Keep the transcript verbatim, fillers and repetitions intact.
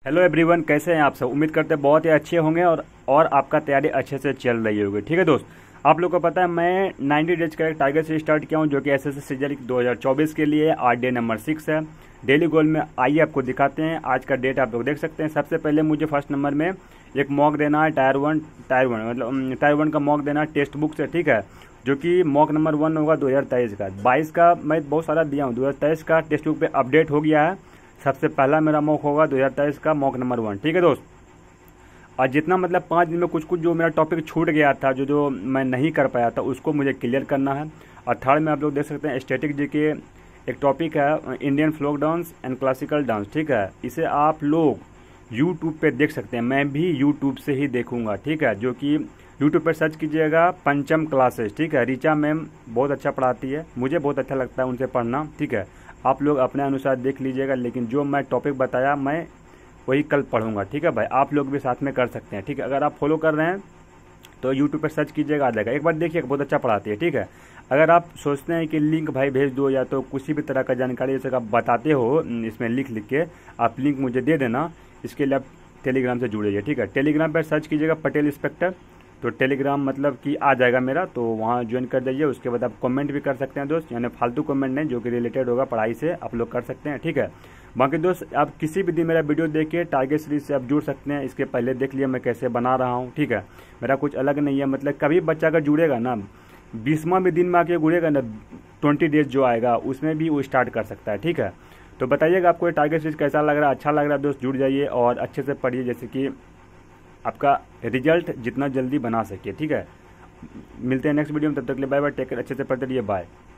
Hello everyone, कैसे हैं आप सब। उम्मीद करते हैं बहुत ही अच्छे होंगे और और आपका तैयारी अच्छे से चल रही होगी। ठीक है दोस्त, आप लोग को पता है मैं नाइन्टी डेज का एक टारगेट से स्टार्ट किया हूं जो कि एस एस सी दो हज़ार चौबीस के लिए आर डे नंबर सिक्स है। डेली गोल में आइए आपको दिखाते हैं। आज का डेट आप लोग देख सकते हैं। सबसे पहले मुझे फर्स्ट नंबर में एक मॉक देना है, टायर वन टायर वन मतलब टायर वन का मॉक देना है टेक्स्ट बुक से। ठीक है, जो कि मॉक नंबर वन होगा दो हज़ार तेईस का। बाईस का मैं बहुत सारा दिया हूँ, दो हज़ार तेईस का टेक्स्ट बुक पे अपडेट हो गया है। सबसे पहला मेरा मॉक होगा दो हज़ार तेईस का मॉक नंबर वन। ठीक है दोस्त, और जितना मतलब पाँच दिन में कुछ कुछ जो मेरा टॉपिक छूट गया था, जो जो मैं नहीं कर पाया था, उसको मुझे क्लियर करना है। और थर्ड में आप लोग देख सकते हैं स्टैटिक जी के एक टॉपिक है Indian folk dance and classical dance. ठीक है, इसे आप लोग यूट्यूब पे देख सकते हैं, मैं भी यूट्यूब से ही देखूंगा। ठीक है, जो कि यूट्यूब पर सर्च कीजिएगा पंचम क्लासेस। ठीक है, रीचा मैम बहुत अच्छा पढ़ाती है, मुझे बहुत अच्छा लगता है उनसे पढ़ना। ठीक है, आप लोग अपने अनुसार देख लीजिएगा, लेकिन जो मैं टॉपिक बताया मैं वही कल पढ़ूंगा। ठीक है भाई, आप लोग भी साथ में कर सकते हैं। ठीक है, अगर आप फॉलो कर रहे हैं तो यूट्यूब पर सर्च कीजिएगा, आ जाएगा। एक बार देखिएगा, बहुत अच्छा पढ़ाती है। ठीक है, अगर आप सोचते हैं कि लिंक भाई भेज दो या तो किसी भी तरह का जानकारी जैसे आप बताते हो इसमें लिख लिख के आप लिंक मुझे दे देना, इसके लिए आप टेलीग्राम से जुड़िए। ठीक है, टेलीग्राम पर सर्च कीजिएगा पटेल इंस्पेक्टर, तो टेलीग्राम मतलब कि आ जाएगा मेरा, तो वहाँ ज्वाइन कर दीजिए। उसके बाद आप कमेंट भी कर सकते हैं दोस्त, यानी फालतू कमेंट नहीं, जो कि रिलेटेड होगा पढ़ाई से आप लोग कर सकते हैं। ठीक है, बाकी दोस्त आप किसी भी दिन मेरा वीडियो देख के टारगेट सीरीज से आप जुड़ सकते हैं। इसके पहले देख लिया मैं कैसे बना रहा हूँ। ठीक है, मेरा कुछ अलग नहीं है, मतलब कभी बच्चा अगर जुड़ेगा ना, बीसवां भी दिन में आके जुड़ेगा ना, ट्वेंटी डेज जो आएगा उसमें भी वो स्टार्ट कर सकता है। ठीक है, तो बताइएगा आपको ये टारगेट सीरीज कैसा लग रहा है। अच्छा लग रहा है दोस्त, जुड़ जाइए और अच्छे से पढ़िए, जैसे कि आपका रिजल्ट जितना जल्दी बना सके। ठीक है, मिलते हैं नेक्स्ट वीडियो में, तब तक के लिए बाय बाय, टेक केयर, अच्छे से पढ़ते रहिए, बाय।